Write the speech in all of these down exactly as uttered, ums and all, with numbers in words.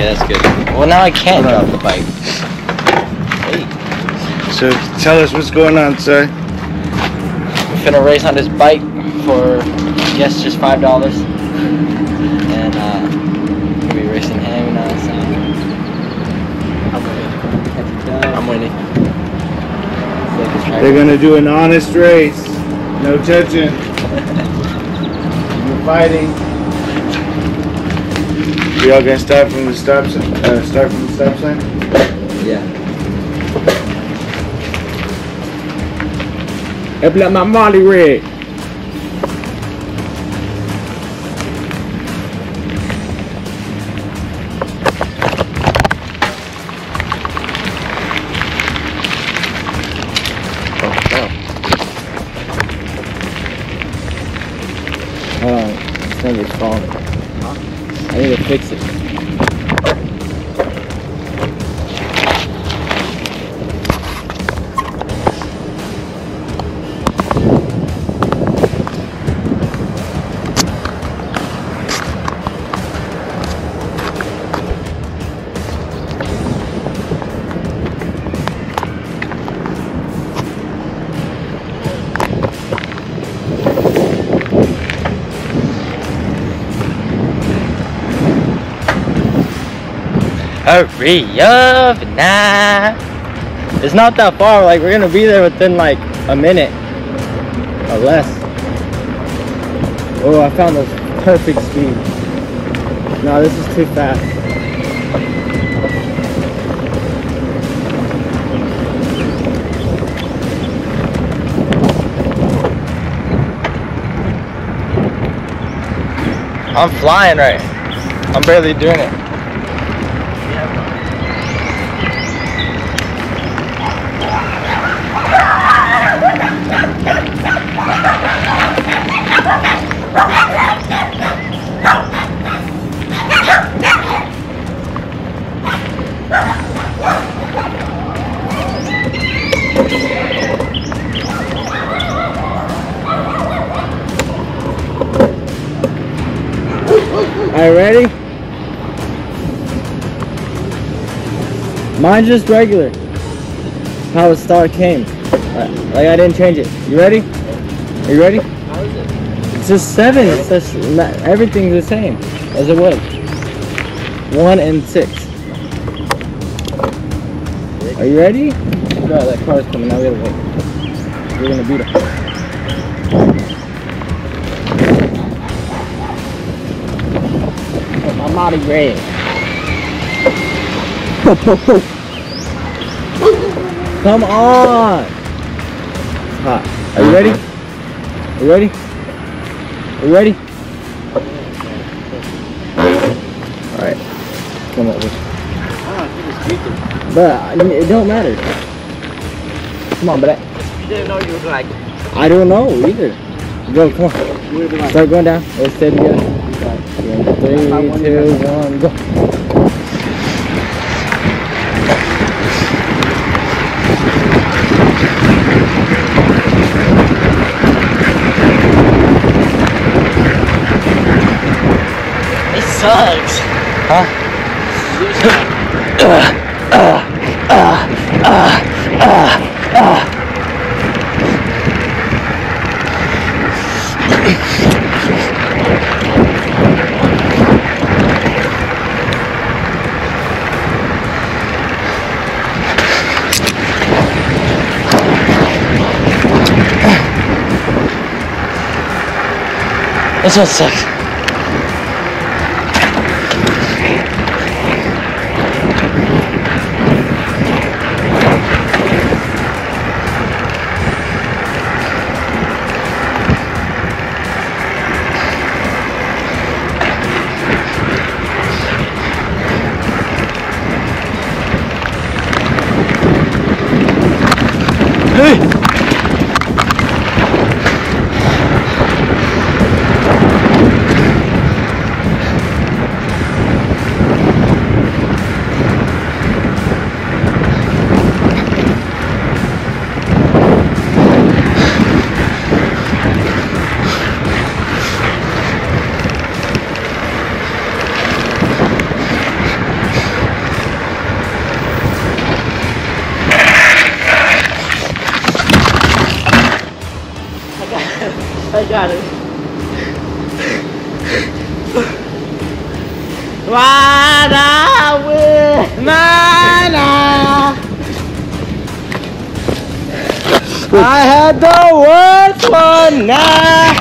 Okay, that's good. Well, now I can't drop the bike. Hey. So tell us what's going on, sir. We're finna race on this bike for, I guess, just five dollars. And uh, we'll be racing him now, so. I'm winning. They're gonna do an honest race. No judging. You're fighting. We all gonna start from the stop sign? Uh, start from the stop sign? Yeah. Up like my Molly rig. Hold on, this thing is falling. I need to fix it. Hurry up, nah. It's not that far, like we're gonna be there within like a minute or less. Oh, I found the perfect speed. No, this is too fast. I'm flying right. I'm barely doing it. Are you ready? Mine's just regular. How the star came. Like I didn't change it. You ready? Are you ready? How is it? It's just seven. It's just not, everything's the same as it was. One and six. Are you ready? No, that car's coming. Now we gotta wait. We're gonna beat him. I'm out of red. Come on! Hot. Are you ready? Are you ready? Are you ready? Alright. Come on. But it don't matter. Come on, but You didn't know you were like. I don't know either. Go, come on. Start going down. Let's stay together. Three, two, one, go. It sucks. Huh? uh, uh, uh, uh, uh, uh. This one sucks. Hey! I got it. Ride with Mana. I had the worst one now.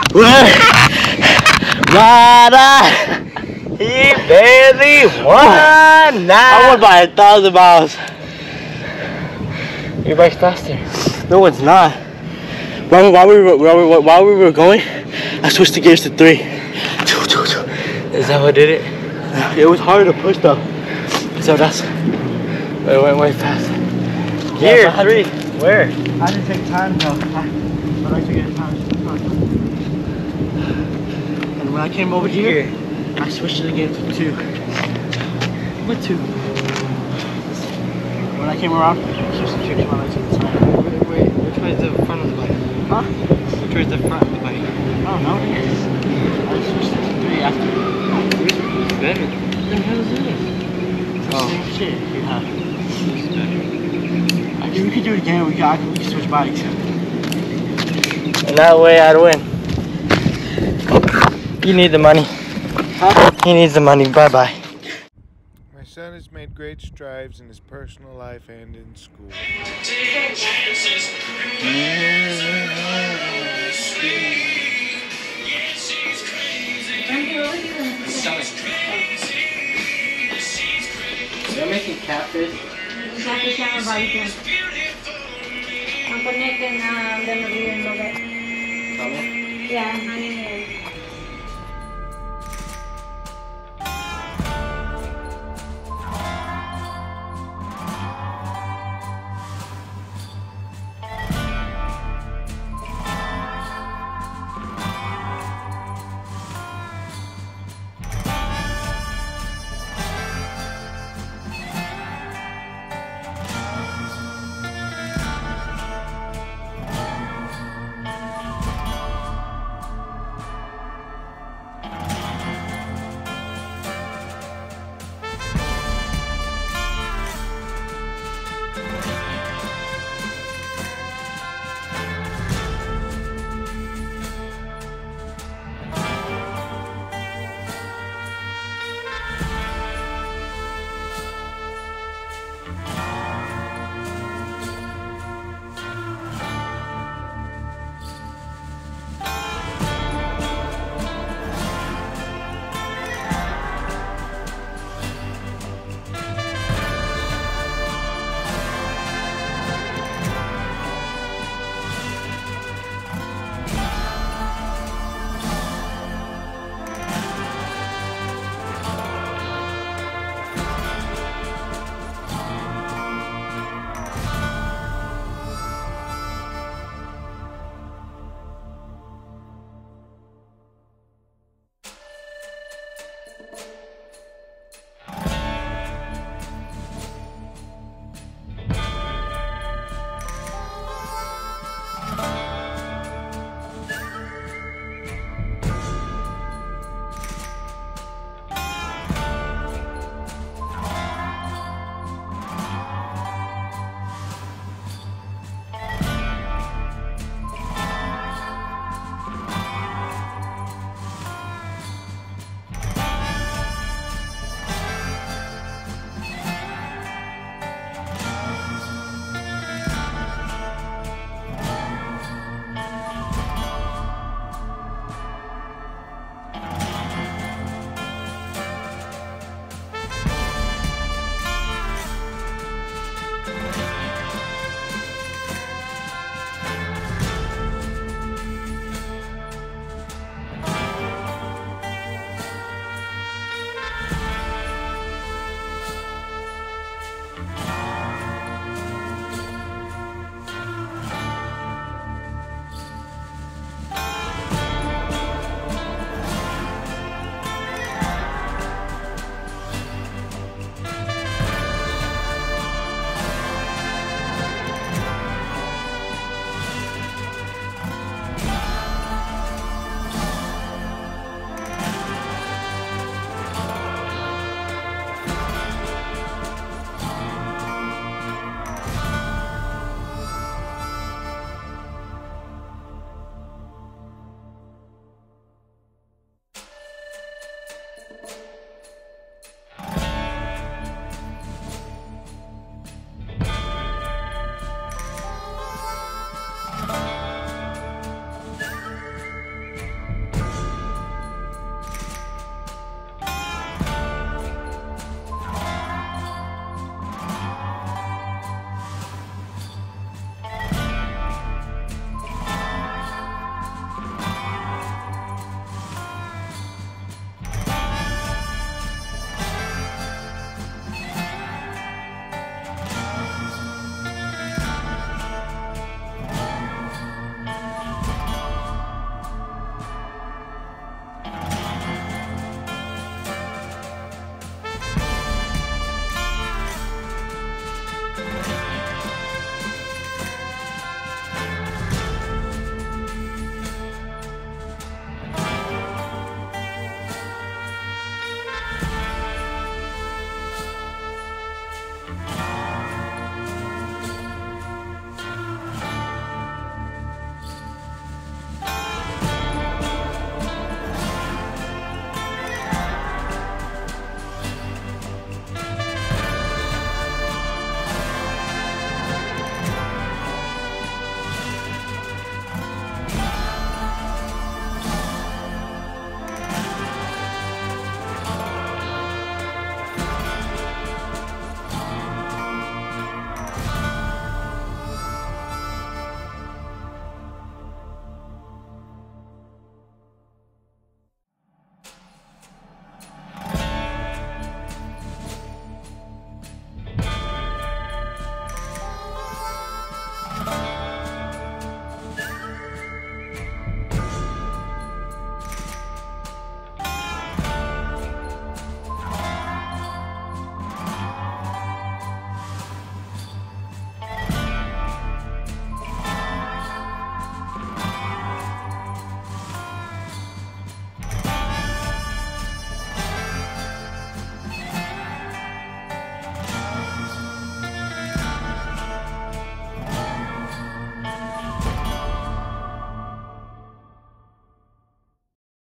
Rada, he barely won. I won by a thousand miles. Your bike's faster. No, it's not. While, while, we were, while, we, while we were going, I switched the gears to three. Is that what did it? It was hard to push though. So that's. It went way fast. Gear yeah, three. To, Where? I didn't take time though. I, I like to get time. And when I came over here, I switched it again to two. What two? When I came around, I switched the gear to my legs at the time. Wait, wait, which way is the front of the bike? Huh? Which way is the front of the bike? I don't know. I switched it to three after. It's better. What the hell is this? Oh. Same shit. Yeah. This is better. I mean, we could do it again. We could, we could switch bikes. And that way I'd win. You need the money. Huh? He needs the money. Bye bye. My son has made great strides in his personal life and in school. They're making catfish. Catfish siya ng barbecue. Ang connected na demo rin yung bagat. Tama? Yeah, hangin yun.